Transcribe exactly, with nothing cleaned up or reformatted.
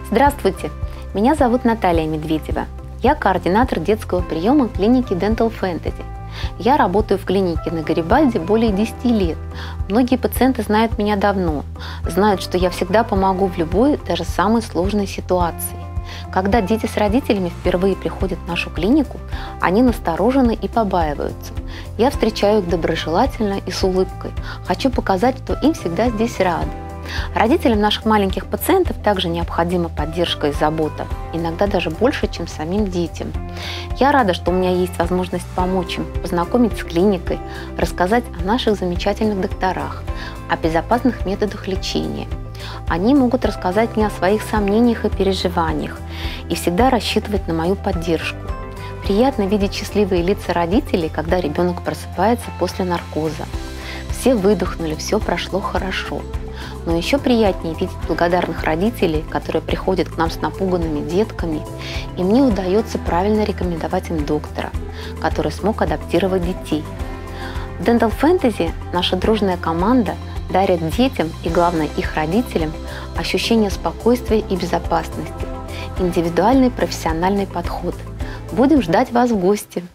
Здравствуйте, меня зовут Наталья Медведева. Я координатор детского приема клиники Dental Fantasy. Я работаю в клинике на Гарибальди более десяти лет. Многие пациенты знают меня давно, знают, что я всегда помогу в любой, даже самой сложной ситуации. Когда дети с родителями впервые приходят в нашу клинику, они насторожены и побаиваются. Я встречаю их доброжелательно и с улыбкой. Хочу показать, что им всегда здесь рады. Родителям наших маленьких пациентов также необходима поддержка и забота, иногда даже больше, чем самим детям. Я рада, что у меня есть возможность помочь им, познакомить с клиникой, рассказать о наших замечательных докторах, о безопасных методах лечения. Они могут рассказать мне о своих сомнениях и переживаниях и всегда рассчитывать на мою поддержку. Приятно видеть счастливые лица родителей, когда ребенок просыпается после наркоза. Все выдохнули, все прошло хорошо. Но еще приятнее видеть благодарных родителей, которые приходят к нам с напуганными детками, и мне удается правильно рекомендовать им доктора, который смог адаптировать детей. В Dental Fantasy наша дружная команда дарит детям и, главное, их родителям ощущение спокойствия и безопасности, индивидуальный профессиональный подход. Будем ждать вас в гости!